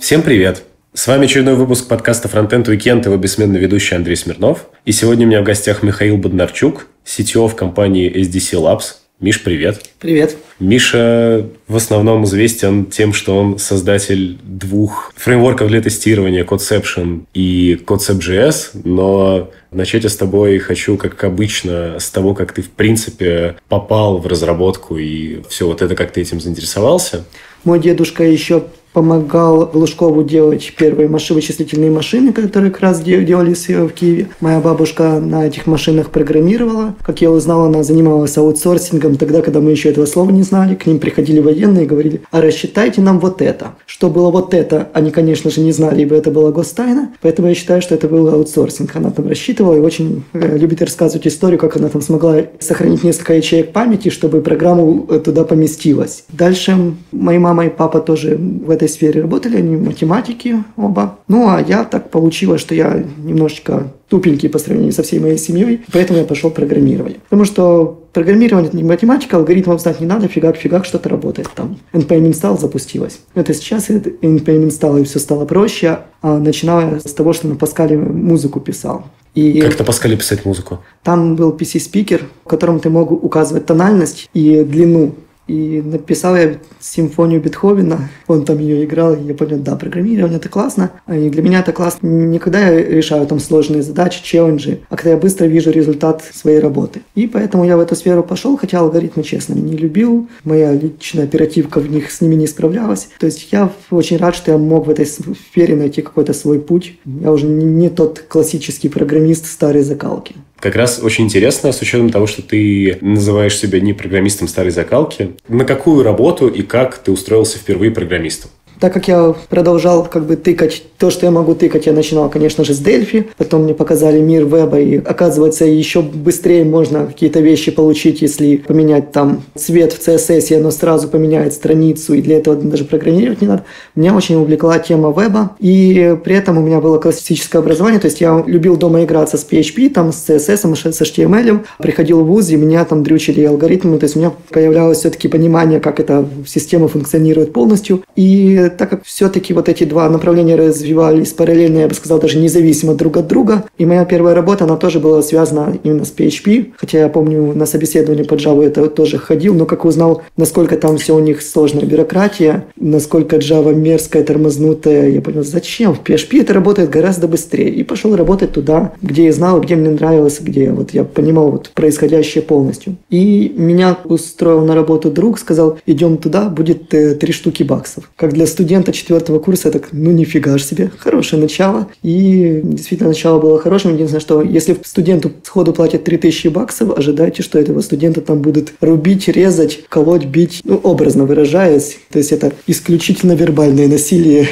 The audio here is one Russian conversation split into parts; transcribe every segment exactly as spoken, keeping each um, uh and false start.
Всем привет! С вами очередной выпуск подкаста Frontend Weekend, его бессменный ведущий Андрей Смирнов. И сегодня у меня в гостях Михаил Боднарчук, си ти о в компании эс ди си Labs. Миш, привет! Привет! Миша в основном известен тем, что он создатель двух фреймворков для тестирования, Codeception и Codecep.js, но начать я с тобой хочу, как обычно, с того, как ты, в принципе, попал в разработку и все вот это, как ты этим заинтересовался. Мой дедушка еще помогал Лужкову делать первые маши, вычислительные машины, которые как раз делались в Киеве. Моя бабушка на этих машинах программировала. Как я узнал, она занималась аутсорсингом тогда, когда мы еще этого слова не знали. К ним приходили военные и говорили: а рассчитайте нам вот это. Что было вот это, они, конечно же, не знали, ибо это была гостайна. Поэтому я считаю, что это был аутсорсинг. Она там рассчитывала и очень любит рассказывать историю, как она там смогла сохранить несколько ячеек памяти, чтобы программу туда поместилась. Дальше мои мама и папа тоже в этой сфере работали, они математики оба. Ну, а я так получилось, что я немножечко тупенький по сравнению со всей моей семьей, поэтому я пошел программировать. Потому что программирование – это не математика, алгоритмов знать не надо, фигак-фигак, что-то работает там. эн пи эм install запустилась. Это сейчас эн пи эм install и все стало проще, а начиная с того, что на Паскале музыку писал. И как на Паскале писать музыку? Там был пи си-спикер, в котором ты мог указывать тональность и длину. И написал я симфонию Бетховена, он там ее играл, и я понял, да, программирование это классно. И для меня это классно не когда я решаю там сложные задачи, челленджи, а когда я быстро вижу результат своей работы. И поэтому я в эту сферу пошел, хотя алгоритмы, честно, не любил. Моя личная оперативка в них с ними не справлялась. То есть я очень рад, что я мог в этой сфере найти какой-то свой путь. Я уже не, не тот классический программист старой закалки. Как раз очень интересно, с учетом того, что ты называешь себя не программистом старой закалки, на какую работу и как ты устроился впервые программистом? Так как я продолжал как бы тыкать то, что я могу тыкать, я начинал, конечно же, с Delphi. Потом мне показали мир веба, и оказывается, еще быстрее можно какие-то вещи получить, если поменять там цвет в си эс эс, и оно сразу поменяет страницу, и для этого даже программировать не надо. Меня очень увлекла тема веба, и при этом у меня было классическое образование, то есть я любил дома играться с пи эйч пи, там, с си эс эс, с эйч ти эм эл, приходил в вуз, и меня там дрючили алгоритмы, то есть у меня появлялось все-таки понимание, как эта система функционирует полностью, и так как все-таки вот эти два направления развивались параллельно, я бы сказал, даже независимо друг от друга. И моя первая работа, она тоже была связана именно с пи эйч пи. Хотя я помню, на собеседование по Java это тоже ходил, но как узнал, насколько там все у них сложная бюрократия, насколько Java мерзкая, тормознутая, я понял, зачем? В пи эйч пи это работает гораздо быстрее. И пошел работать туда, где я знал, где мне нравилось, где вот я понимал вот происходящее полностью. И меня устроил на работу друг, сказал: идем туда, будет э, три штуки баксов. Как для студента четвертого курса, я так, ну нифига ж себе, хорошее начало. И действительно начало было хорошим. Единственное, что если студенту сходу платят три тысячи баксов, ожидайте, что этого студента там будут рубить, резать, колоть, бить, ну образно выражаясь. То есть это исключительно вербальное насилие.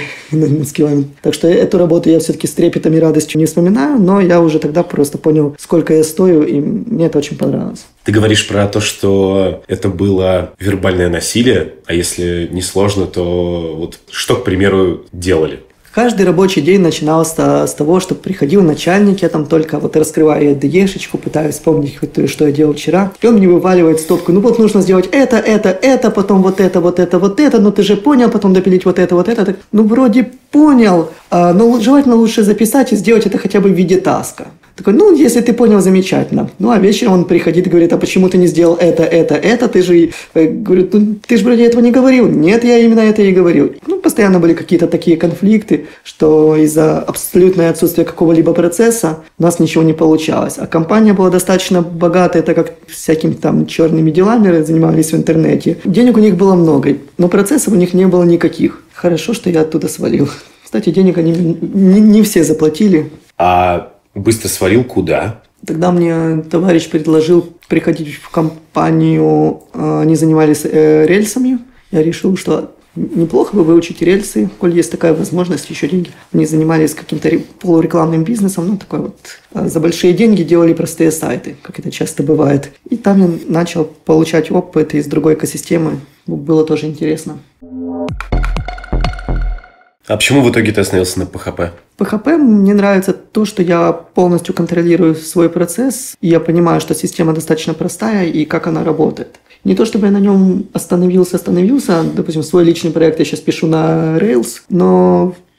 Так что эту работу я все-таки с трепетом и радостью не вспоминаю, но я уже тогда просто понял, сколько я стою, и мне это очень понравилось. Ты говоришь про то, что это было вербальное насилие, а если не сложно, то вот что, к примеру, делали? Каждый рабочий день начинался с того, что приходил начальник, я там только вот раскрываю ди и-шечку, пытаюсь вспомнить, что я делал вчера, и он мне вываливает стопку: ну вот нужно сделать это, это, это, потом вот это, вот это, вот это, ну ты же понял, потом допилить вот это, вот это. Так, ну вроде понял, но желательно лучше записать и сделать это хотя бы в виде таска. Такой: ну, если ты понял, замечательно. Ну, а вечером он приходит и говорит: а почему ты не сделал это, это, это? Ты же, говорит, ну, ты же вроде этого не говорил. Нет, я именно это и говорил. Ну, постоянно были какие-то такие конфликты, что из-за абсолютного отсутствия какого-либо процесса у нас ничего не получалось. А компания была достаточно богатая, так как всякими там черными делами занимались в интернете. Денег у них было много, но процессов у них не было никаких. Хорошо, что я оттуда свалил. Кстати, денег они не, не все заплатили. А быстро свалил куда? Тогда мне товарищ предложил приходить в компанию, они занимались э, рельсами. Я решил, что неплохо бы выучить рельсы, коль есть такая возможность, еще деньги. Они занимались каким-то полурекламным бизнесом, ну такой вот, за большие деньги делали простые сайты, как это часто бывает. И там я начал получать опыт из другой экосистемы, было тоже интересно. А почему в итоге ты остановился на пи эйч пи? пи эйч пи мне нравится то, что я полностью контролирую свой процесс, и я понимаю, что система достаточно простая и как она работает. Не то чтобы я на нем остановился, остановился, допустим, свой личный проект я сейчас пишу на Rails, но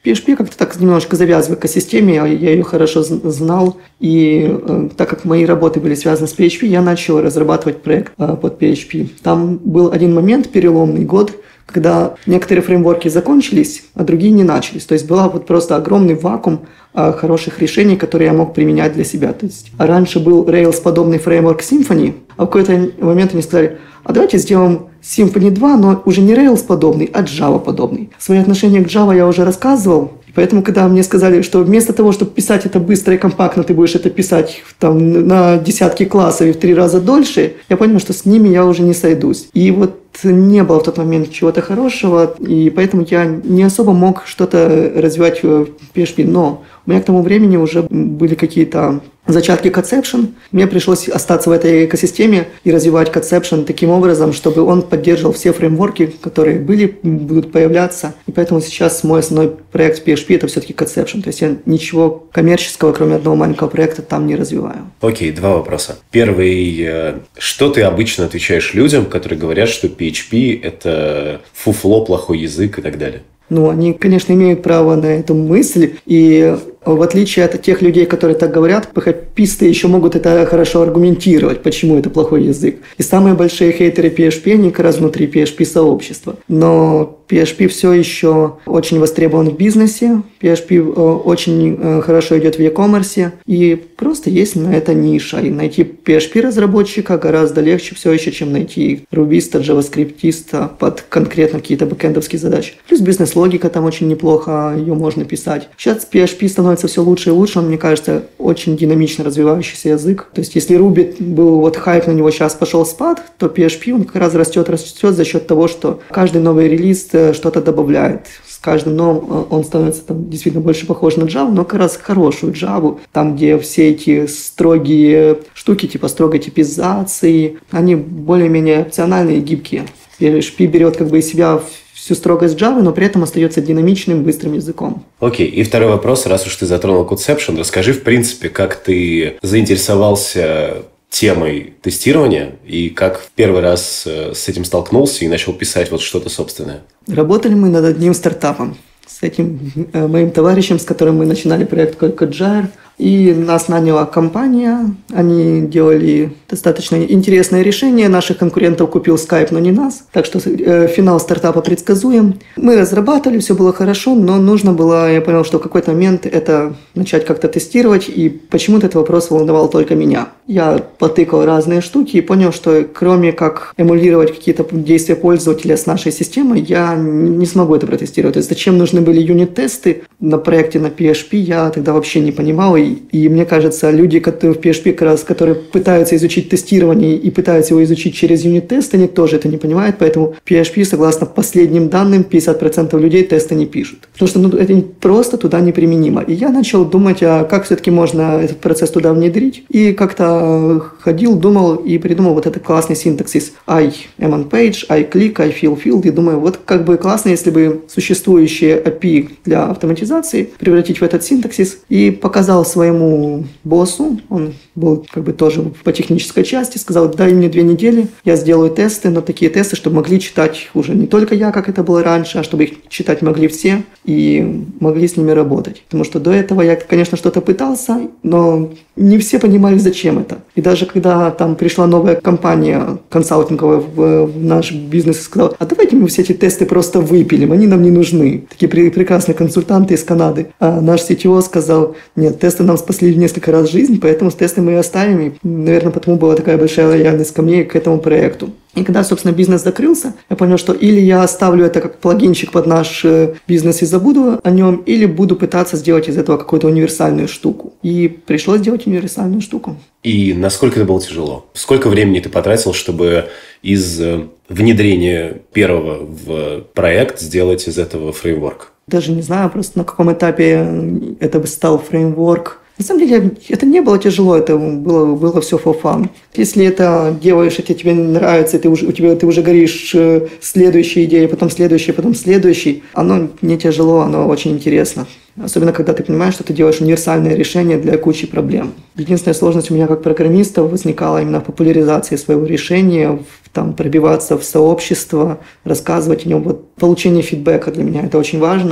пи эйч пи как-то так немножко завязывал к экосистеме, я ее хорошо знал, и э, так как мои работы были связаны с пи эйч пи, я начал разрабатывать проект э, под пи эйч пи. Там был один момент, переломный год, когда некоторые фреймворки закончились, а другие не начались. То есть был вот просто огромный вакуум а, хороших решений, которые я мог применять для себя. То есть раньше был Rails-подобный фреймворк Symfony, а в какой-то момент они сказали, а давайте сделаем Symfony два, но уже не Rails-подобный, а Java-подобный. Свои отношения к Java я уже рассказывал. Поэтому, когда мне сказали, что вместо того, чтобы писать это быстро и компактно, ты будешь это писать там, на десятки классов и в три раза дольше, я понял, что с ними я уже не сойдусь. И вот не было в тот момент чего-то хорошего, и поэтому я не особо мог что-то развивать в пи эйч пи. Но у меня к тому времени уже были какие-то зачатки Conception. Мне пришлось остаться в этой экосистеме и развивать Conception таким образом, чтобы он поддерживал все фреймворки, которые были, будут появляться. И поэтому сейчас мой основной проект в пи эйч пи – это все-таки Conception. То есть я ничего коммерческого, кроме одного маленького проекта, там не развиваю. Окей, два вопроса. Первый. Что ты обычно отвечаешь людям, которые говорят, что пи эйч пи – это фуфло, плохой язык и так далее? Ну, они, конечно, имеют право на эту мысль, и в отличие от тех людей, которые так говорят, пи эйч пи-сты еще могут это хорошо аргументировать, почему это плохой язык. И самые большие хейтеры пи эйч пи, они как раз внутри пи эйч пи-сообщества. Но пи эйч пи все еще очень востребован в бизнесе, пи эйч пи очень хорошо идет в e-commerce, и просто есть на это ниша. И найти пи эйч пи-разработчика гораздо легче все еще, чем найти рубиста, джаваскриптиста под конкретно какие-то бэкэндовские задачи. Плюс бизнес-логика там очень неплохо, ее можно писать. Сейчас пи эйч пи становится все лучше и лучше, он, мне кажется, очень динамично развивающийся язык. То есть, если Ruby был вот хайп, на него сейчас пошел спад, то пи эйч пи он как раз растет, растет за счет того, что каждый новый релиз что-то добавляет. С каждым новым он становится там, действительно больше похож на Java, но как раз хорошую Java, там, где все эти строгие штуки, типа строгой типизации, они более-менее опциональные и гибкие. пи эйч пи берет как бы из себя всю строгость Java, но при этом остается динамичным, быстрым языком. Окей, и второй вопрос, раз уж ты затронул Conception, расскажи, в принципе, как ты заинтересовался темой тестирования и как в первый раз с этим столкнулся и начал писать вот что-то собственное. Работали мы над одним стартапом с этим э, моим товарищем, с которым мы начинали проект CodeJar. И нас наняла компания, они делали достаточно интересное решение, наших конкурентов купил Skype, но не нас, так что э, финал стартапа предсказуем. Мы разрабатывали, все было хорошо, но нужно было, я понял, что в какой-то момент это начать как-то тестировать, и почему-то этот вопрос волновал только меня. Я потыкал разные штуки и понял, что кроме как эмулировать какие-то действия пользователя с нашей системой, я не смогу это протестировать. То есть зачем нужны были юнит-тесты на проекте на пи эйч пи, я тогда вообще не понимал, и И мне кажется, люди, которые в пи эйч пи, как раз, которые пытаются изучить тестирование и пытаются его изучить через юнит-тест, они тоже это не понимают, поэтому пи эйч пи, согласно последним данным, пятьдесят процентов людей тесты не пишут. Потому что ну, это просто туда неприменимо. И я начал думать, а как все-таки можно этот процесс туда внедрить. И как-то ходил, думал и придумал вот этот классный синтаксис I am on page, I click, I fill field. И думаю, вот как бы классно, если бы существующие эй пи ай для автоматизации превратить в этот синтаксис. И показал своему боссу, он был как бы тоже по технической части, сказал, дай мне две недели, я сделаю тесты, но такие тесты, чтобы могли читать уже не только я, как это было раньше, а чтобы их читать могли все и могли с ними работать. Потому что до этого я, конечно, что-то пытался, но не все понимали, зачем это. И даже когда там пришла новая компания консалтинговая в, в наш бизнес и сказала, а давайте мы все эти тесты просто выпилим, они нам не нужны. Такие пр- прекрасные консультанты из Канады. А наш си ти о сказал, нет, тесты нам спасли в несколько раз жизнь, поэтому с тесты мы и оставим. И, наверное, потому была такая большая лояльность ко мне и к этому проекту. И когда, собственно, бизнес закрылся, я понял, что или я оставлю это как плагинчик под наш бизнес и забуду о нем, или буду пытаться сделать из этого какую-то универсальную штуку. И пришлось делать универсальную штуку. И насколько это было тяжело? Сколько времени ты потратил, чтобы из внедрения первого в проект сделать из этого фреймворк? Даже не знаю просто на каком этапе это бы стал фреймворк. На самом деле, это не было тяжело, это было, было все for fun. Если это делаешь, это тебе нравится, ты уже, у тебя, ты уже горишь следующей идеей, потом следующей, потом следующей, оно не тяжело, оно очень интересно. Особенно, когда ты понимаешь, что ты делаешь универсальное решение для кучи проблем. Единственная сложность у меня как программиста возникала именно в популяризации своего решения, в, там, пробиваться в сообщество, рассказывать о нем. Вот, получение фидбэка для меня это очень важно.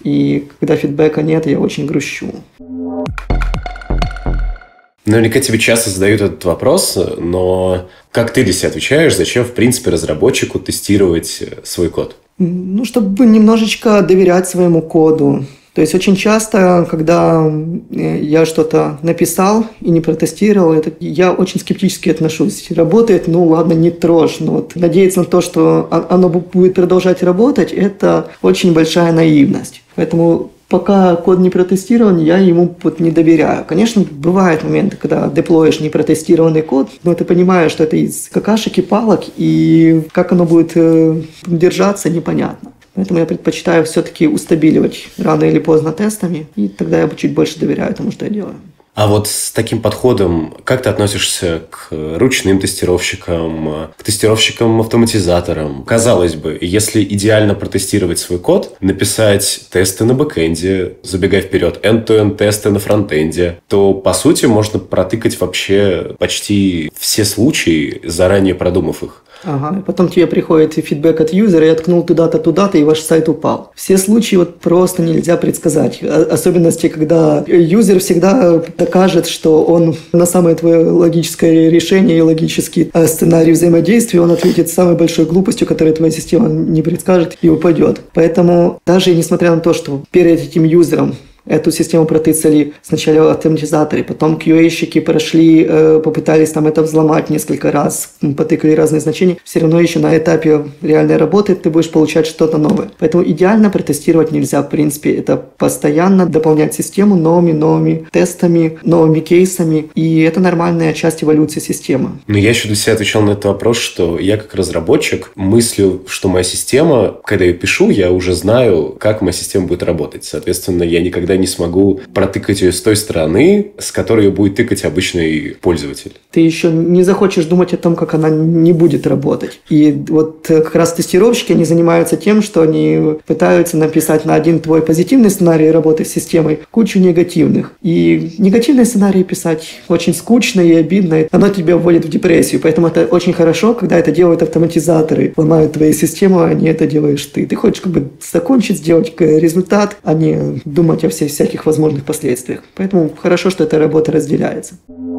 И когда фидбэка нет, я очень грущу. Наверняка тебе часто задают этот вопрос, но как ты для себя отвечаешь, зачем, в принципе, разработчику тестировать свой код? Ну, чтобы немножечко доверять своему коду. То есть очень часто, когда я что-то написал и не протестировал, это, я очень скептически отношусь. Работает, ну ладно, не трожь. Но вот надеяться на то, что оно будет продолжать работать, это очень большая наивность. Поэтому пока код не протестирован, я ему вот не доверяю. Конечно, бывают моменты, когда деплоишь непротестированный код, но ты понимаешь, что это из какашек и палок, и как оно будет э, держаться, непонятно. Поэтому я предпочитаю все-таки устабиливать рано или поздно тестами, и тогда я чуть больше доверяю тому, что я делаю. А вот с таким подходом как ты относишься к ручным тестировщикам, к тестировщикам-автоматизаторам? Казалось бы, если идеально протестировать свой код, написать тесты на бэкэнде, забегая вперед, end-to-end тесты на фронтенде, то, по сути, можно протыкать вообще почти все случаи, заранее продумав их. Ага, потом тебе приходит фидбэк от юзера, я ткнул туда-то, туда-то, и ваш сайт упал. Все случаи вот просто нельзя предсказать. Особенности, когда юзер всегда докажет, что он на самое твое логическое решение и логический сценарий взаимодействия, он ответит самой большой глупостью, которую твоя система не предскажет, и упадет. Поэтому даже несмотря на то, что перед этим юзером эту систему протыцали сначала автоматизаторы, потом кью эй-щики прошли, э, попытались там это взломать несколько раз, потыкали разные значения. Все равно еще на этапе реальной работы ты будешь получать что-то новое. Поэтому идеально протестировать нельзя. В принципе, это постоянно дополнять систему новыми-новыми тестами, новыми кейсами. И это нормальная часть эволюции системы. Но я еще для себя отвечал на этот вопрос, что я как разработчик мыслю, что моя система, когда я пишу, я уже знаю, как моя система будет работать. Соответственно, я никогда не смогу протыкать ее с той стороны, с которой ее будет тыкать обычный пользователь. Ты еще не захочешь думать о том, как она не будет работать. И вот как раз тестировщики, они занимаются тем, что они пытаются написать на один твой позитивный сценарий работы с системой кучу негативных. И негативные сценарии писать очень скучно и обидно. Оно тебя вводит в депрессию. Поэтому это очень хорошо, когда это делают автоматизаторы, ломают твою систему, а не это делаешь ты. Ты хочешь как бы закончить, сделать результат, а не думать о всей всяких возможных последствиях. Поэтому хорошо, что эта работа разделяется.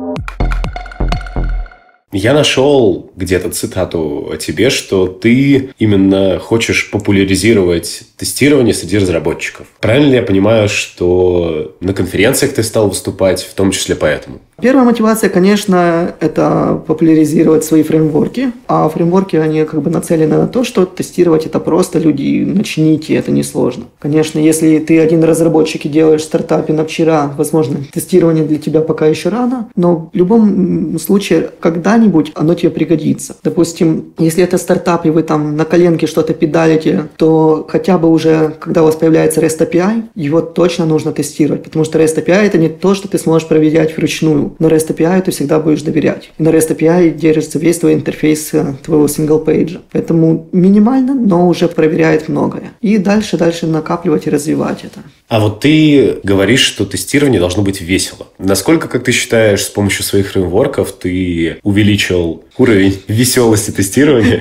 Я нашел где-то цитату о тебе, что ты именно хочешь популяризировать тестирование среди разработчиков. Правильно ли я понимаю, что на конференциях ты стал выступать, в том числе поэтому? Первая мотивация, конечно, это популяризировать свои фреймворки, а фреймворки, они как бы нацелены на то, что тестировать это просто, люди, начните, это несложно. Конечно, если ты один разработчик и делаешь в стартапе на вчера, возможно, тестирование для тебя пока еще рано, но в любом случае, когда-нибудь оно тебе пригодится. Допустим, если это стартап, и вы там на коленке что-то педалите, то хотя бы уже, когда у вас появляется REST эй пи ай, его точно нужно тестировать, потому что REST эй пи ай это не то, что ты сможешь проверять вручную. На REST эй пи ай ты всегда будешь доверять. И на REST эй пи ай держится весь твой интерфейс твоего сингл-пейджа. Поэтому минимально, но уже проверяет многое. И дальше, дальше накапливать и развивать это. А вот ты говоришь, что тестирование должно быть весело. Насколько, как ты считаешь, с помощью своих фреймворков ты увеличил уровень веселости тестирования?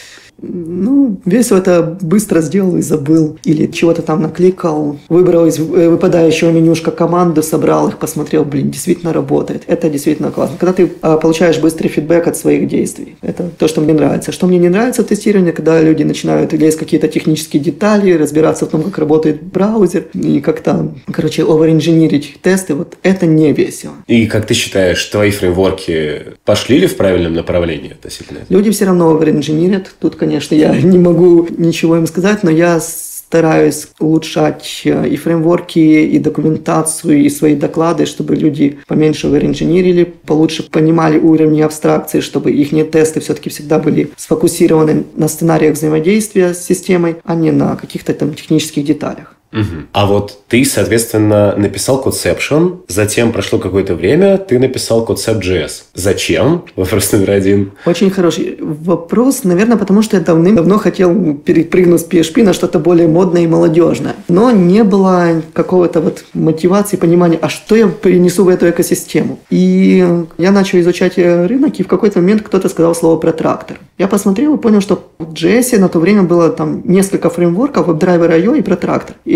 Ну, весело это быстро сделал и забыл. Или чего-то там накликал, выбрал из выпадающего менюшка команду, собрал их, посмотрел, блин, действительно работает. Это действительно классно. Когда ты а, получаешь быстрый фидбэк от своих действий. Это то, что мне нравится. Что мне не нравится в тестировании, когда люди начинают лезть в какие-то технические детали, разбираться в том, как работает браузер, и как-то, короче, оверинженерить тесты. Вот это не весело. И как ты считаешь, твои фреймворки пошли ли в правильном направлении относительно этого? Люди все равно оверинженерят. Тут, конечно, Конечно, я не могу ничего им сказать, но я стараюсь улучшать и фреймворки, и документацию, и свои доклады, чтобы люди поменьше оверинженерили, получше понимали уровни абстракции, чтобы их тесты все-таки всегда были сфокусированы на сценариях взаимодействия с системой, а не на каких-то там технических деталях. Угу. А вот ты, соответственно, написал Codeception, затем прошло какое-то время, ты написал Codecep.js. Зачем? Вопрос номер один. Очень хороший вопрос, наверное, потому что я давным-давно хотел перепрыгнуть с пи эйч пи на что-то более модное и молодежное. Но не было какого-то вот мотивации, понимания, а что я перенесу в эту экосистему. И я начал изучать рынок, и в какой-то момент кто-то сказал слово про трактор. Я посмотрел и понял, что в джей эс на то время было там несколько фреймворков, WebDriver точка ай о и Protractor. И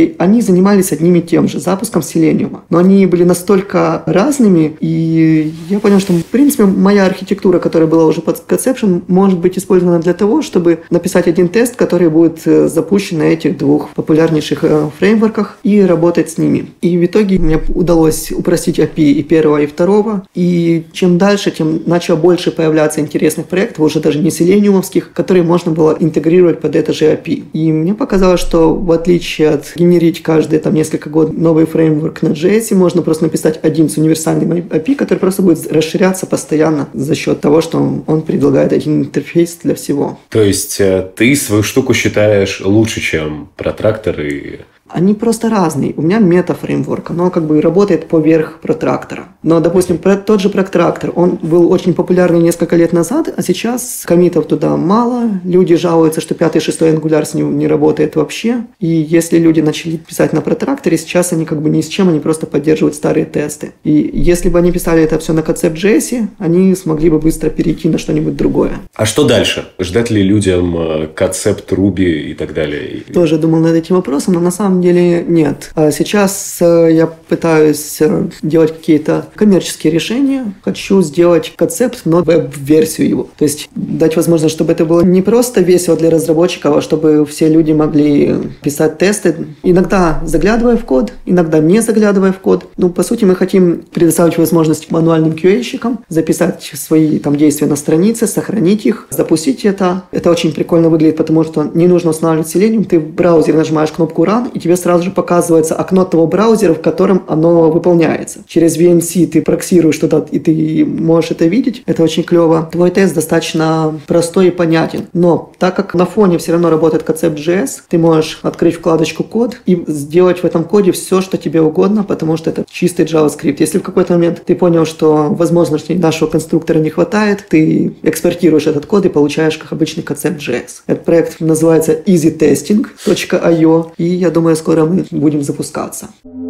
и они занимались одним и тем же, запуском Selenium. Но они были настолько разными, и я понял, что, в принципе, моя архитектура, которая была уже под Conception, может быть использована для того, чтобы написать один тест, который будет запущен на этих двух популярнейших фреймворках и работать с ними. И в итоге мне удалось упростить эй пи ай и первого, и второго. И чем дальше, тем начало больше появляться интересных проектов, уже даже не селениумовских, которые можно было интегрировать под это же эй пи ай. И мне показалось, что в отличие от генерить каждые там несколько год новый фреймворк на джей эс, можно просто написать один с универсальным эй пи ай, который просто будет расширяться постоянно за счет того, что он, он предлагает один интерфейс для всего. То есть ты свою штуку считаешь лучше, чем протрактор и... Они просто разные. У меня мета-фреймворк, оно как бы работает поверх протрактора. Но, допустим, тот же протрактор, он был очень популярный несколько лет назад, а сейчас коммитов туда мало. Люди жалуются, что пятый и шестой Angular с ним не работает вообще. И если люди начали писать на протракторе, сейчас они как бы ни с чем, они просто поддерживают старые тесты. И если бы они писали это все на Concept.js, они смогли бы быстро перейти на что-нибудь другое. А что дальше? Ждать ли людям Concept, Ruby и так далее? Тоже думал над этим вопросом, но на самом деле нет. Сейчас я пытаюсь делать какие-то коммерческие решения. Хочу сделать концепт, но веб-версию его. То есть дать возможность, чтобы это было не просто весело для разработчиков, а чтобы все люди могли писать тесты, иногда заглядывая в код, иногда не заглядывая в код. Ну, по сути, мы хотим предоставить возможность мануальным кью эй-щикам записать свои там действия на странице, сохранить их, запустить это. Это очень прикольно выглядит, потому что не нужно устанавливать Selenium. Ты в браузере нажимаешь кнопку Run, и тебе сразу же показывается окно того браузера, в котором оно выполняется. Через ви эм си ты проксируешь что-то, и ты можешь это видеть. Это очень клево. Твой тест достаточно простой и понятен. Но так как на фоне все равно работает Concept.js, ты можешь открыть вкладочку «Код» и сделать в этом коде все, что тебе угодно, потому что это чистый JavaScript. Если в какой-то момент ты понял, что возможностей нашего конструктора не хватает, ты экспортируешь этот код и получаешь как обычный Concept.js. Этот проект называется easy testing точка ай о, и я думаю, скоро мы будем запускаться.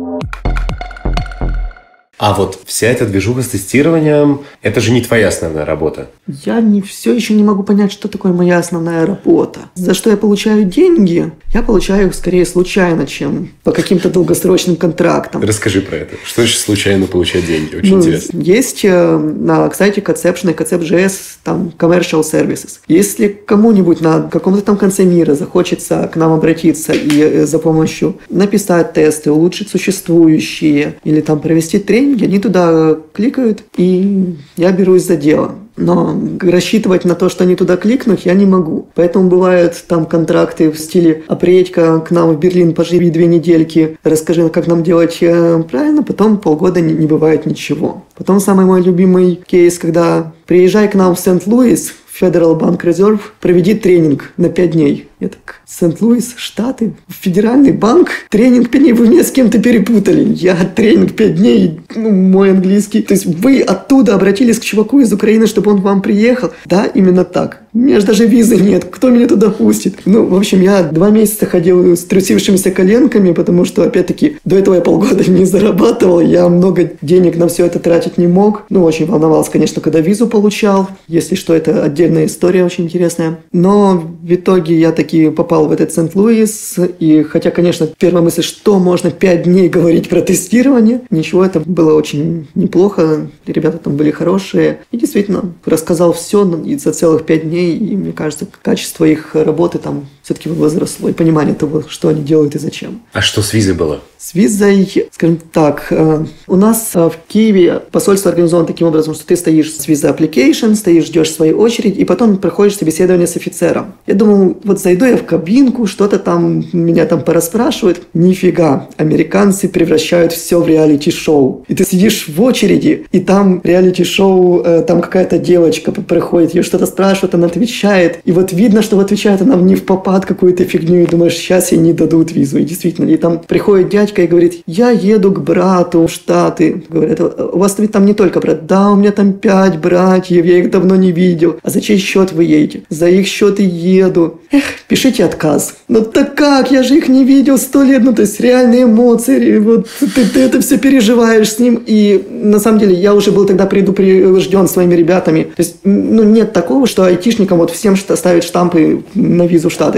А вот вся эта движуха с тестированием, это же не твоя основная работа. Я не, все еще не могу понять, что такое моя основная работа. За что я получаю деньги, я получаю их скорее случайно, чем по каким-то долгосрочным контрактам. Расскажи про это. Что значит случайно получать деньги? Очень ну, интересно. Есть на сайте Conception и Concept.js там commercial services. Если кому-нибудь на каком-то там конце мира захочется к нам обратиться и за помощью написать тесты, улучшить существующие или там провести тренинг, они туда кликают, и я берусь за дело. Но рассчитывать на то, что они туда кликнут, я не могу. Поэтому бывают там контракты в стиле «А приедь-ка к нам в Берлин, поживи две недельки, расскажи, как нам делать правильно», потом полгода не, не бывает ничего. Потом самый мой любимый кейс, когда «Приезжай к нам в Сент-Луис, Federal Bank Reserve, проведи тренинг на пять дней». Я так, Сент-Луис, Штаты, Федеральный банк, тренинг пять дней, вы меня с кем-то перепутали. Я тренинг пять дней, ну, мой английский. То есть вы оттуда обратились к чуваку из Украины, чтобы он к вам приехал? Да, именно так. У меня же даже визы нет, кто меня туда пустит? Ну, в общем, я два месяца ходил с трусившимися коленками, потому что, опять-таки, до этого я полгода не зарабатывал, я много денег на все это тратить не мог. Ну, очень волновался, конечно, когда визу получал. Если что, это отдельная история очень интересная. Но в итоге я таки попал в этот Сент-Луис, и хотя, конечно, первая мысль, что можно пять дней говорить про тестирование, ничего, это было очень неплохо, ребята там были хорошие, и действительно рассказал все за целых пять дней, и мне кажется, качество их работы там все-таки возросло, и понимание того, что они делают и зачем. А что с визой было? С визой, скажем так, у нас в Киеве посольство организовано таким образом, что ты стоишь с виза application, стоишь, ждешь свою очередь, и потом проходишь собеседование с офицером. Я думал, вот зайду я в кабинку, что-то там, меня там порасспрашивают. Нифига, американцы превращают все в реалити-шоу. И ты сидишь в очереди, и там реалити-шоу, там какая-то девочка приходит, ее что-то спрашивают, она отвечает. И вот видно, что отвечает она не в попад какую-то фигню, и думаешь, сейчас ей не дадут визу. И действительно, и там приходит дядька и говорит, я еду к брату в Штаты. Говорят, у вас ведь там не только брат. Да, у меня там пять братьев, я их давно не видел. А за чей счет вы едете? За их счет и еду. Эх, пишите отказ. Ну так как? Я же их не видел сто лет. Ну то есть реальные эмоции. Вот ты, ты это все переживаешь с ним. И на самом деле я уже был тогда предупрежден своими ребятами. То есть ну нет такого, что айтишникам вот всем ставят штампы на визу в Штаты.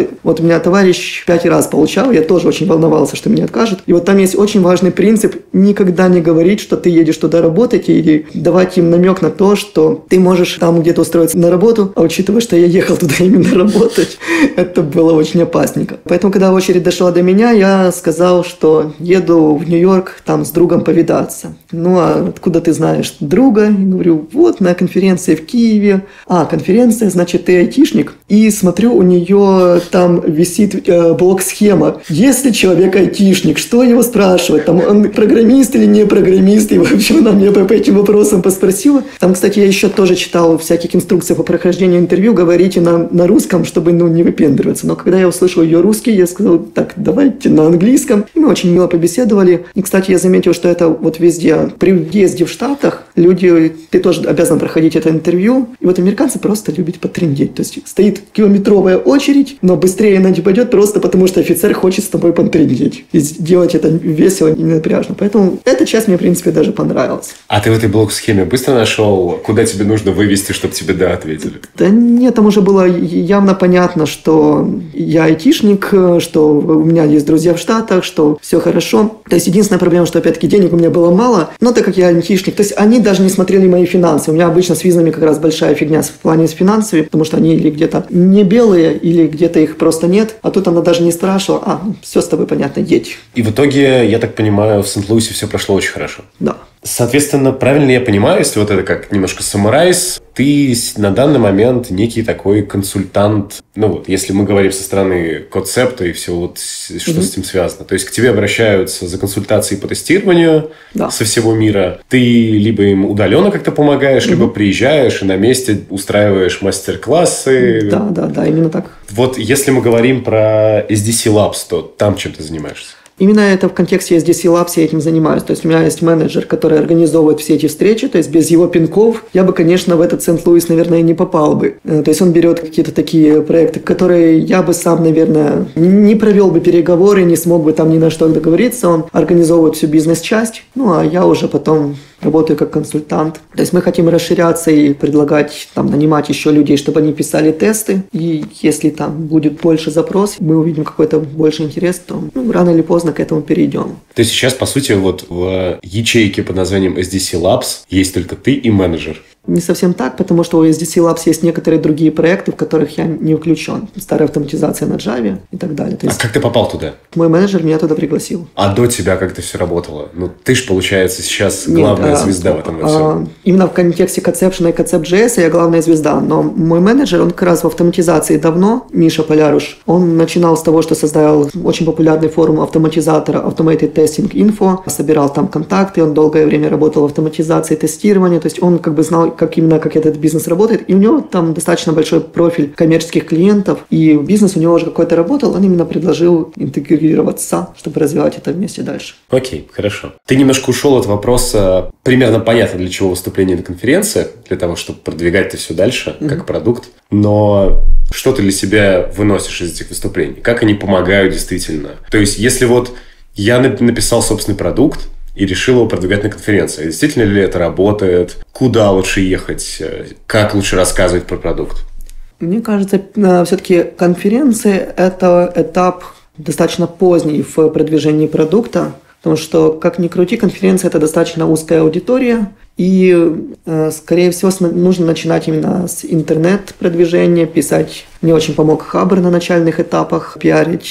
баллы. Вот у меня товарищ пять раз получал, я тоже очень волновался, что меня откажут. И вот там есть очень важный принцип никогда не говорить, что ты едешь туда работать, или давать им намек на то, что ты можешь там где-то устроиться на работу, а учитывая, что я ехал туда именно работать, это было очень опасненько. Поэтому, когда очередь дошла до меня, я сказал, что еду в Нью-Йорк там с другом повидаться. Ну, а откуда ты знаешь друга? Я говорю, вот на конференции в Киеве. А, конференция, значит, ты айтишник. И смотрю, у нее там висит э, блок-схема. Если человек айтишник, что его спрашивать? Там он программист или не программист? И вообще она мне по, по этим вопросам поспросила. Там, кстати, я еще тоже читал всяких инструкций по прохождению интервью. Говорите на, на русском, чтобы ну, не выпендриваться. Но когда я услышал ее русский, я сказал, так, давайте на английском. И мы очень мило побеседовали. И, кстати, я заметил, что это вот везде. При въезде в Штатах люди, ты тоже обязан проходить это интервью. И вот американцы просто любят потрындеть. То есть стоит километровая очередь, но быстрее она не пойдет просто потому, что офицер хочет с тобой потрындеть. И сделать это весело и напряжно. Поэтому эта часть мне, в принципе, даже понравилась. А ты в этой блок-схеме быстро нашел, куда тебе нужно вывести, чтобы тебе «да» ответили? Да нет, там уже было явно понятно, что я айтишник, что у меня есть друзья в Штатах, что все хорошо. То есть единственная проблема, что опять-таки денег у меня было мало, но так как я айтишник, то есть они даже не смотрели мои финансы. У меня обычно с визами как раз большая фигня в плане с финансами, потому что они или где-то не белые, или где-то их просто нет. А тут она даже не спрашивала, а, ну, все с тобой понятно, едь. И в итоге, я так понимаю, в Сент-Луисе все прошло очень хорошо. Да. Соответственно, правильно я понимаю, если вот это как немножко самурайс, ты на данный момент некий такой консультант, ну вот, если мы говорим со стороны концепта и всего вот, что mm-hmm. с этим связано. То есть к тебе обращаются за консультацией по тестированию да. со всего мира. Ты либо им удаленно как-то помогаешь, mm-hmm. либо приезжаешь и на месте устраиваешь мастер-классы. Да, да, да, именно так. Вот если мы говорим про эс ди си Labs, то там чем ты занимаешься? Именно это в контексте эс ди си Labs я этим занимаюсь. То есть у меня есть менеджер, который организовывает все эти встречи. То есть без его пинков я бы, конечно, в этот Сент-Луис, наверное, не попал бы. То есть он берет какие-то такие проекты, которые я бы сам, наверное, не провел бы переговоры, не смог бы там ни на что договориться. Он организовывает всю бизнес-часть. Ну, а я уже потом работаю как консультант. То есть мы хотим расширяться и предлагать, там, нанимать еще людей, чтобы они писали тесты. И если там будет больше запрос, мы увидим какой-то больше интерес, то ну, рано или поздно к этому перейдем. То есть сейчас, по сути, вот в ячейке под названием эс ди си Labs есть только ты и менеджер. Не совсем так, потому что у эс ди си Labs есть некоторые другие проекты, в которых я не включен. Старая автоматизация на Java и так далее. То есть а как ты попал туда? Мой менеджер меня туда пригласил. А до тебя как это все работало? Ну, ты же, получается, сейчас главная Нет, звезда а, в этом во всем. А, именно в контексте Conception и Concept.js я главная звезда. Но мой менеджер, он как раз в автоматизации давно, Миша Поляруш, он начинал с того, что создал очень популярный форум автоматизатора Automated Testing Info, собирал там контакты, он долгое время работал в автоматизации тестирования, то есть он как бы знал, как именно как этот бизнес работает, и у него там достаточно большой профиль коммерческих клиентов, и бизнес у него уже какой-то работал, он именно предложил интегрироваться, чтобы развивать это вместе дальше. Окей, хорошо. Ты немножко ушел от вопроса, примерно понятно, для чего выступление на конференции, для того, чтобы продвигать это все дальше, mm-hmm. как продукт, но что ты для себя выносишь из этих выступлений? Как они помогают действительно? То есть, если вот я написал собственный продукт, и решил его продвигать на конференции. Действительно ли это работает? Куда лучше ехать? Как лучше рассказывать про продукт? Мне кажется, все-таки конференции – это этап достаточно поздний в продвижении продукта, потому что, как ни крути, конференция – это достаточно узкая аудитория, и, скорее всего, нужно начинать именно с интернет-продвижения, писать. Мне очень помог Хабр на начальных этапах, пиарить.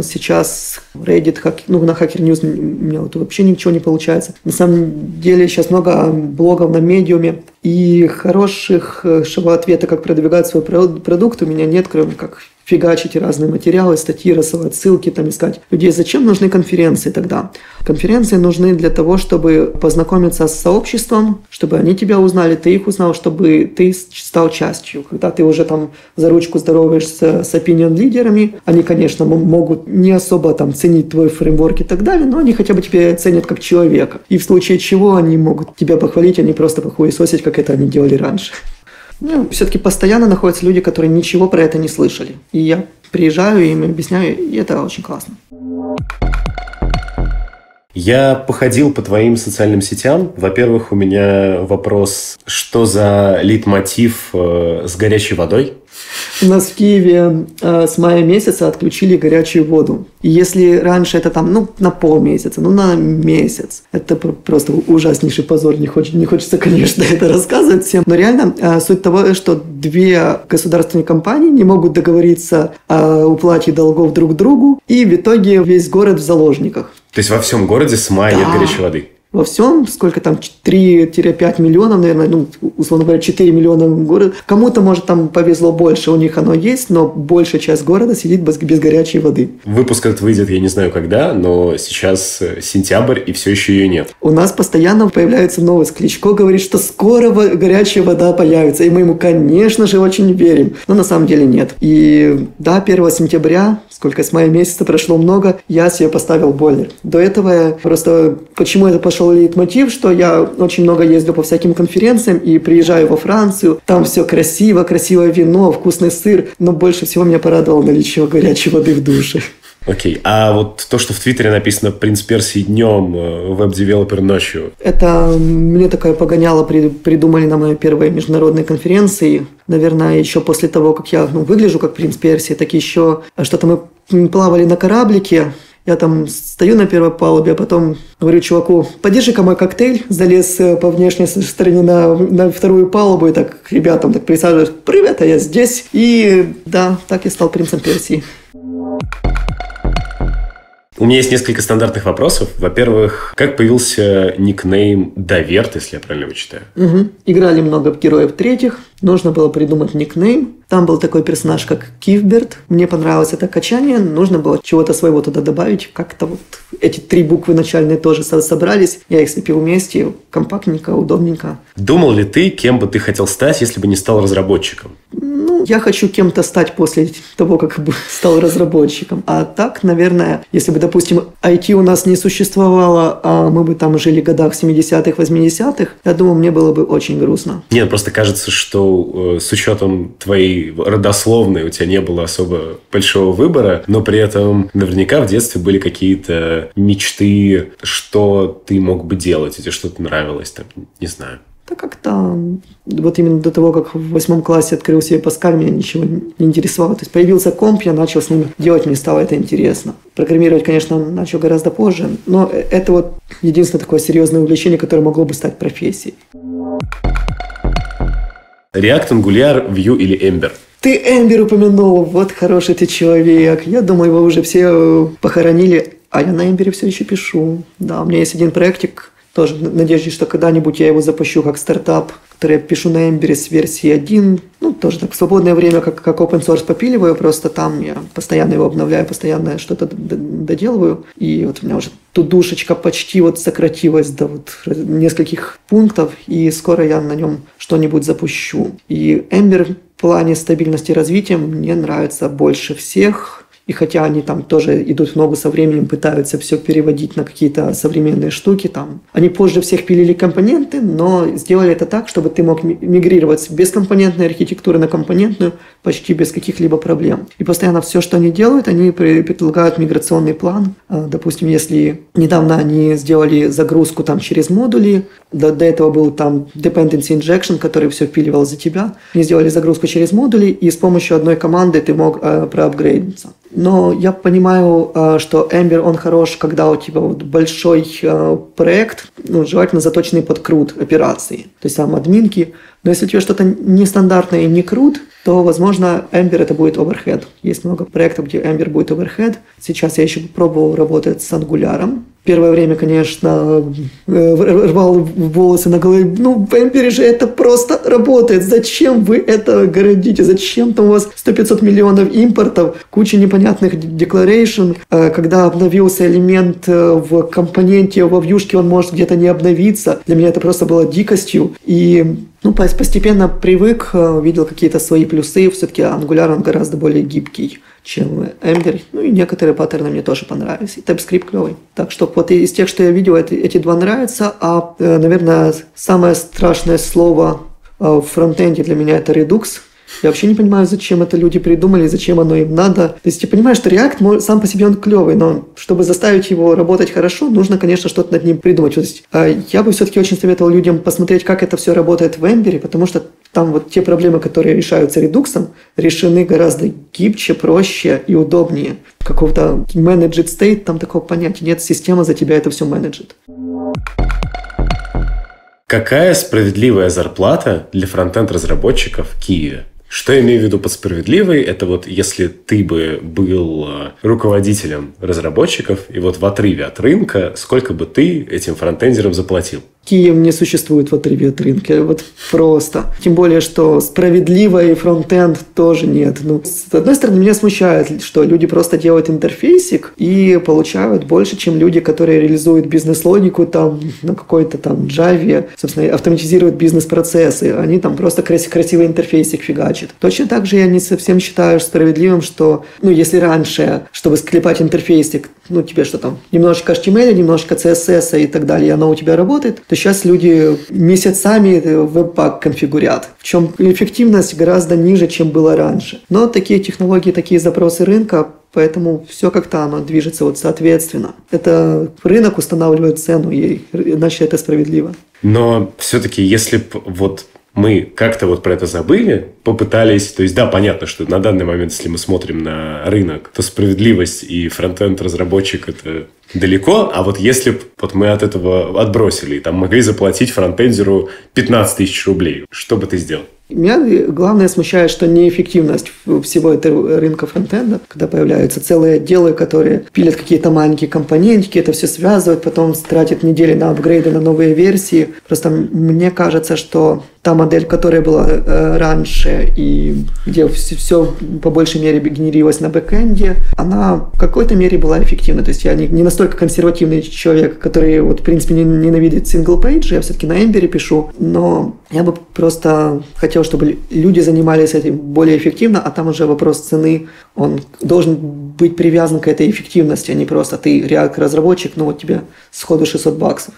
Сейчас Reddit, ну, на Hacker News у меня вот вообще ничего не получается. На самом деле сейчас много блогов на Медиуме, и хороших ответа, как продвигать свой продукт, у меня нет, кроме как фигачить разные материалы, статьи, рассылать ссылки, там искать людей. Зачем нужны конференции тогда? Конференции нужны для того, чтобы познакомиться с сообществом, чтобы они тебя узнали, ты их узнал, чтобы ты стал частью. Когда ты уже там за ручку здороваешься с opinion-лидерами, они, конечно, могут не особо там ценить твой фреймворк и так далее, но они хотя бы тебя ценят как человека. И в случае чего они могут тебя похвалить, а не просто похуесосить, как это они делали раньше. Ну, все-таки постоянно находятся люди, которые ничего про это не слышали. И я приезжаю, им объясняю, и это очень классно. Я походил по твоим социальным сетям. Во-первых, у меня вопрос, что за лейтмотив э, с горячей водой? У нас в Киеве э, с мая месяца отключили горячую воду. И если раньше это там, ну, на полмесяца, ну, на месяц, это просто ужаснейший позор. Не, хочет, не хочется, конечно, это рассказывать всем. Но реально э, суть того, что две государственные компании не могут договориться о уплате долгов друг другу, и в итоге весь город в заложниках. То есть во всем городе с мая Да. нет горячей воды? Во всем, сколько там, три-пять миллионов, наверное, ну, условно говоря, четыре миллиона в городе. Кому-то, может, там повезло больше, у них оно есть, но большая часть города сидит без, без горячей воды. Выпуск этот выйдет, я не знаю когда, но сейчас сентябрь, и все еще ее нет. У нас постоянно появляется новость. Кличко говорит, что скоро горячая вода появится, и мы ему, конечно же, очень верим. Но на самом деле нет. И да, первого сентября, сколько с мая месяца прошло много, я себе поставил бойлер. До этого я просто... Почему это пошло лейтмотив, что я очень много ездил по всяким конференциям и приезжаю во Францию, там все красиво, красивое вино, вкусный сыр, но больше всего меня порадовало наличие горячей воды в душе. Окей, а вот то, что в Твиттере написано «Принц Персии днем, веб-девелопер ночью». Это мне такое погоняло придумали на моей первой международной конференции. Наверное, еще после того, как я ну, выгляжу как принц Персии, так еще что-то мы плавали на кораблике. Я там стою на первой палубе, а потом говорю чуваку, подержи-ка мой коктейль, залез по внешней стороне на, на вторую палубу и так к ребятам так присаживаюсь, привет, а я здесь. И да, так я стал принцем Персии. У меня есть несколько стандартных вопросов. Во-первых, как появился никнейм Даверт, если я правильно его читаю? Угу. Играли много героев третьих. Нужно было придумать никнейм. Там был такой персонаж, как Кивберт. Мне понравилось это качание. Нужно было чего-то своего туда добавить. Как-то вот эти три буквы начальные тоже собрались. Я их слепил вместе. Компактненько, удобненько. Думал ли ты, кем бы ты хотел стать, если бы не стал разработчиком? Ну, я хочу кем-то стать после того, как бы стал разработчиком. А так, наверное, если бы, допустим, ай ти у нас не существовало, а мы бы там жили в годах семидесятых, восьмидесятых, я думаю, мне было бы очень грустно. Нет, просто кажется, что э, с учетом твоей родословной у тебя не было особо большого выбора, но при этом наверняка в детстве были какие-то мечты, что ты мог бы делать, или что-то нравилось, там, не знаю. Да как-то вот именно до того, как в восьмом классе открыл себе Паскаль, меня ничего не интересовало. То есть появился комп, я начал с ним делать, мне стало это интересно. Программировать, конечно, начал гораздо позже, но это вот единственное такое серьезное увлечение, которое могло бы стать профессией. React, Angular, Vue или Ember? Ты Ember упомянул, вот хороший ты человек. Я думаю, его уже все похоронили, а я на Ember все еще пишу. Да, у меня есть один проектик, тоже в надежде, что когда-нибудь я его запущу как стартап, который я пишу на Ember с версии один. Ну, тоже так в свободное время, как, как open source попиливаю, просто там я постоянно его обновляю, постоянно что-то доделываю. И вот у меня уже тудушечка почти вот сократилась до вот нескольких пунктов, и скоро я на нем что-нибудь запущу. И Ember в плане стабильности развития мне нравится больше всех. И хотя они там тоже идут в ногу со временем, пытаются все переводить на какие-то современные штуки, там они позже всех пилили компоненты, но сделали это так, чтобы ты мог мигрировать с бескомпонентной архитектуры на компонентную почти без каких-либо проблем. И постоянно все, что они делают, они предлагают миграционный план. Допустим, если недавно они сделали загрузку там через модули, до, до этого был там dependency injection, который все впиливал за тебя. Они сделали загрузку через модули, и с помощью одной команды ты мог э, проапгрейдиться. Но я понимаю, э, что Ember, он хорош, когда у тебя вот большой э, проект, ну, желательно заточенный под крут операции. То есть там админки. Но если у тебя что-то нестандартное и не крут, то, возможно, Ember это будет overhead. Есть много проектов, где Ember будет overhead. Сейчас я еще пробовал работать с Angular. Первое время, конечно, рвал волосы на голове. Ну, в Ember же это просто работает. Зачем вы это городите? Зачем там у вас сто-пятьсот миллионов импортов, куча непонятных declaration? Когда обновился элемент в компоненте, во вьюшке, он может где-то не обновиться. Для меня это просто было дикостью. И ну, постепенно привык, видел какие-то свои плюсы. Все-таки Angular, он гораздо более гибкий, чем Ember. Ну, и некоторые паттерны мне тоже понравились. И TypeScript клевый. Так что вот из тех, что я видел, эти, эти два нравятся. А, наверное, самое страшное слово в фронтенде для меня это Redux. Я вообще не понимаю, зачем это люди придумали, зачем оно им надо. То есть я понимаю, что React сам по себе он клевый, но чтобы заставить его работать хорошо, нужно, конечно, что-то над ним придумать. То есть я бы все-таки очень советовал людям посмотреть, как это все работает в Ember, потому что там вот те проблемы, которые решаются редуксом, решены гораздо гибче, проще и удобнее. Какого-то managed state, там такого понятия нет, система за тебя это все менеджит. Какая справедливая зарплата для фронтенд-разработчиков в Киеве? Что я имею в виду под справедливой? Это вот если ты бы был руководителем разработчиков, и вот в отрыве от рынка, сколько бы ты этим фронтендерам заплатил? Киев не существует в отрыве от рынка. Вот просто. Тем более, что справедливый фронтенд тоже нет. Ну, с одной стороны, меня смущает, что люди просто делают интерфейсик и получают больше, чем люди, которые реализуют бизнес-логику там на какой-то там Java, собственно, автоматизируют бизнес-процессы. Они там просто крас- красивый интерфейсик фигачат. Точно так же я не совсем считаю справедливым, что, ну, если раньше, чтобы склепать интерфейсик, ну, тебе что там, немножечко эйч ти эм эль, немножечко си эс эс и так далее, и оно у тебя работает, то сейчас люди месяцами веб-пак конфигурят, в чем эффективность гораздо ниже, чем было раньше. Но такие технологии, такие запросы рынка, поэтому все как-то оно движется вот соответственно. Это рынок устанавливает цену, и иначе это справедливо. Но все-таки, если б вот мы как-то вот про это забыли, попытались, то есть да, понятно, что на данный момент, если мы смотрим на рынок, то справедливость и фронтенд-разработчик – это далеко, а вот если бы вот мы от этого отбросили, там могли заплатить фронтендеру пятнадцать тысяч рублей, что бы ты сделал? Меня главное смущает, что неэффективность всего этого рынка фронтенда, когда появляются целые отделы, которые пилят какие-то маленькие компонентики, это все связывают, потом тратят недели на апгрейды, на новые версии. Просто мне кажется, что та модель, которая была э, раньше и где все, все по большей мере генерировалось на бэкэнде, она в какой-то мере была эффективна. То есть я не, не настолько консервативный человек, который вот, в принципе ненавидит сингл-пейджи, я все-таки на Ember пишу, но я бы просто хотел, чтобы люди занимались этим более эффективно, а там уже вопрос цены, он должен быть привязан к этой эффективности, а не просто ты React-разработчик, ну вот тебе сходу шестьсот баксов.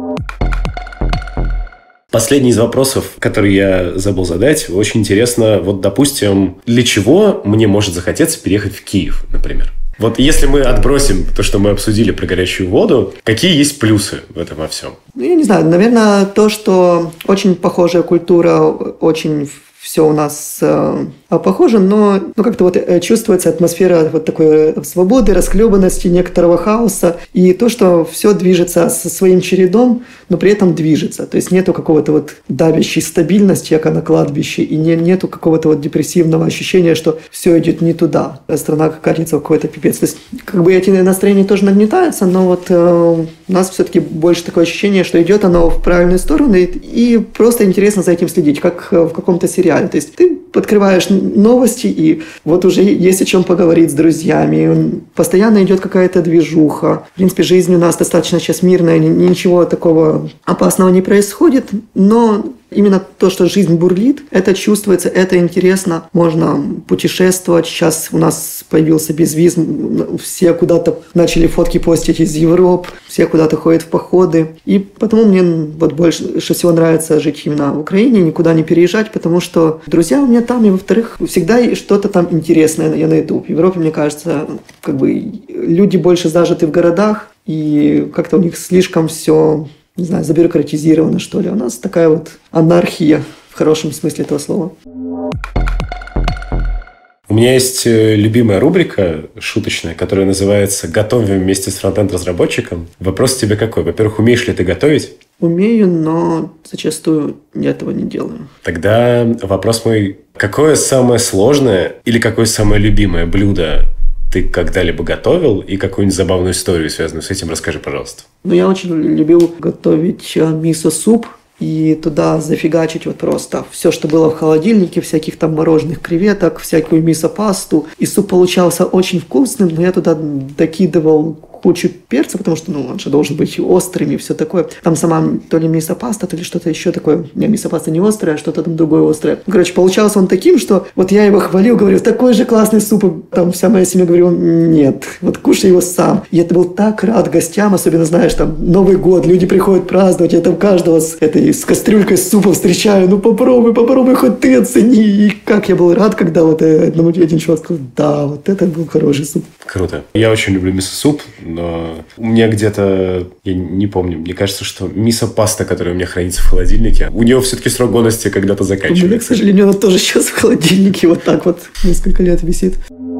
Последний из вопросов, который я забыл задать, очень интересно, вот, допустим, для чего мне может захотеться переехать в Киев, например? Вот если мы отбросим то, что мы обсудили про горячую воду, какие есть плюсы в этом во всем? Ну, я не знаю, наверное, то, что очень похожая культура, очень все у нас э, похоже, но ну, как-то вот э, чувствуется атмосфера вот такой свободы, расхлебанности, некоторого хаоса, и то, что все движется со своим чередом, но при этом движется. То есть нету какого-то вот давящей стабильности, как на кладбище, и не, нету какого-то вот депрессивного ощущения, что все идет не туда, страна катится в какой-то пипец. То есть как бы эти настроения тоже нагнетаются, но вот э, у нас все-таки больше такое ощущение, что идет оно в правильную сторону, и, и просто интересно за этим следить, как в каком-то сериале. То есть ты открываешь новости, и вот уже есть о чем поговорить с друзьями. Постоянно идет какая-то движуха. В принципе, жизнь у нас достаточно сейчас мирная, ничего такого опасного не происходит, но именно то, что жизнь бурлит, это чувствуется, это интересно. Можно путешествовать. Сейчас у нас появился безвиз. Все куда-то начали фотки постить из Европы. Все куда-то ходят в походы. И потому мне вот больше всего нравится жить именно в Украине, никуда не переезжать, потому что друзья у меня там, и во-вторых, всегда что-то там интересное я найду. В Европе, мне кажется, как бы люди больше зажаты в городах, и как-то у них слишком все, не знаю, забюрократизировано, что ли. У нас такая вот анархия в хорошем смысле этого слова. У меня есть любимая рубрика шуточная, которая называется «Готовим вместе с фронтенд-разработчиком». Вопрос тебе какой? Во-первых, умеешь ли ты готовить? Умею, но зачастую я этого не делаю. Тогда вопрос мой. Какое самое сложное или какое самое любимое блюдо ты когда-либо готовил, и какую-нибудь забавную историю, связанную с этим, расскажи, пожалуйста. Ну, я очень любил готовить мисо-суп и туда зафигачить вот просто все, что было в холодильнике, всяких там мороженых креветок, всякую мисо-пасту. И суп получался очень вкусным, но я туда докидывал кучу перца, потому что, ну, он же должен быть острым и все такое. Там сама то ли мисопаста, то ли что-то еще такое. Не, мисопаста не острая, а что-то там другое острое. Короче, получался он таким, что вот я его хвалил, говорю, такой же классный суп. Там вся моя семья говорила, нет, вот кушай его сам. И это был так рад гостям, особенно, знаешь, там, Новый год, люди приходят праздновать, я там каждого с этой, с кастрюлькой супа встречаю, ну попробуй, попробуй, хоть ты оцени. И как я был рад, когда вот одному один чувак сказал, да, вот это был хороший суп. Круто. Я очень люблю мисо-суп, но у меня где-то, я не помню, мне кажется, что мисо-паста, которая у меня хранится в холодильнике, у нее все-таки срок годности когда-то заканчивается. У меня, к сожалению, она тоже сейчас в холодильнике вот так вот несколько лет висит.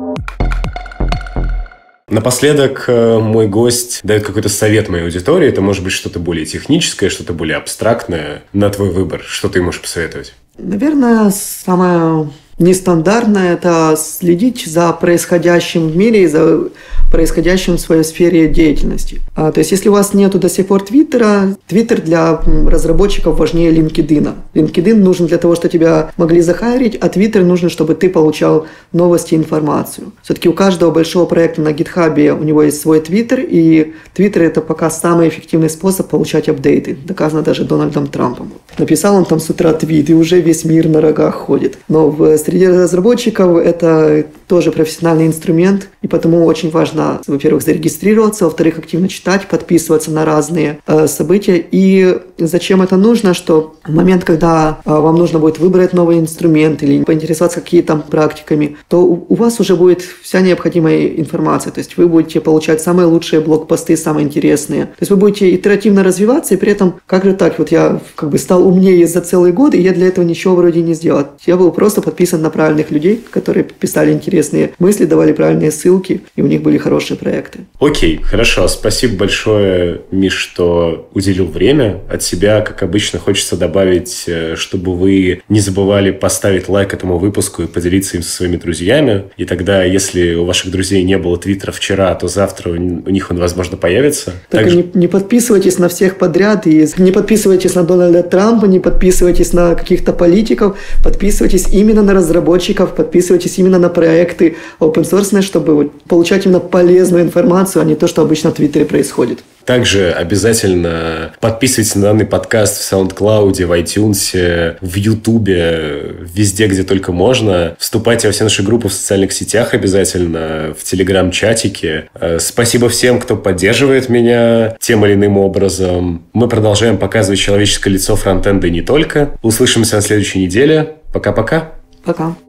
Напоследок мой гость дает какой-то совет моей аудитории. Это может быть что-то более техническое, что-то более абстрактное. На твой выбор. Что ты можешь посоветовать? Наверное, самое нестандартное – это следить за происходящим в мире и за происходящим в своей сфере деятельности. А, то есть, если у вас нету до сих пор Твиттера, Твиттер для разработчиков важнее LinkedIn. LinkedIn нужен для того, чтобы тебя могли захайрить, а Твиттер нужен, чтобы ты получал новости и информацию. Все-таки у каждого большого проекта на GitHub у него есть свой Твиттер, и Твиттер – это пока самый эффективный способ получать апдейты. Доказано даже Дональдом Трампом. Написал он там с утра твит, и уже весь мир на рогах ходит. Но в среди разработчиков это тоже профессиональный инструмент, и потому очень важно, во-первых, зарегистрироваться, во-вторых, активно читать, подписываться на разные э, события. И зачем это нужно? Что в момент, когда э, вам нужно будет выбрать новый инструмент или поинтересоваться какими-то там практиками, то у, у вас уже будет вся необходимая информация. То есть вы будете получать самые лучшие блог-посты, самые интересные. То есть вы будете итеративно развиваться, и при этом, как же так, вот я как бы стал умнее за целый год, и я для этого ничего вроде не сделал. Я был просто подписан на правильных людей, которые писали интересные мысли, давали правильные ссылки, и у них были хорошие проекты. Окей, хорошо. Спасибо большое, Миш, что уделил время. От себя, как обычно, хочется добавить, чтобы вы не забывали поставить лайк этому выпуску и поделиться им со своими друзьями. И тогда, если у ваших друзей не было Твиттера вчера, то завтра у них он, возможно, появится. Только Также... не, не подписывайтесь на всех подряд, и не подписывайтесь на Дональда Трампа, не подписывайтесь на каких-то политиков, подписывайтесь именно на разработчиков, подписывайтесь именно на проекты open source, чтобы получать именно полезную информацию, а не то, что обычно в Твиттере происходит. Также обязательно подписывайтесь на данный подкаст в SoundCloud, в iTunes, в YouTube, везде, где только можно. Вступайте во все наши группы в социальных сетях обязательно, в Telegram-чатике. Спасибо всем, кто поддерживает меня тем или иным образом. Мы продолжаем показывать человеческое лицо фронтенда и не только. Услышимся на следующей неделе. Пока-пока. Пока.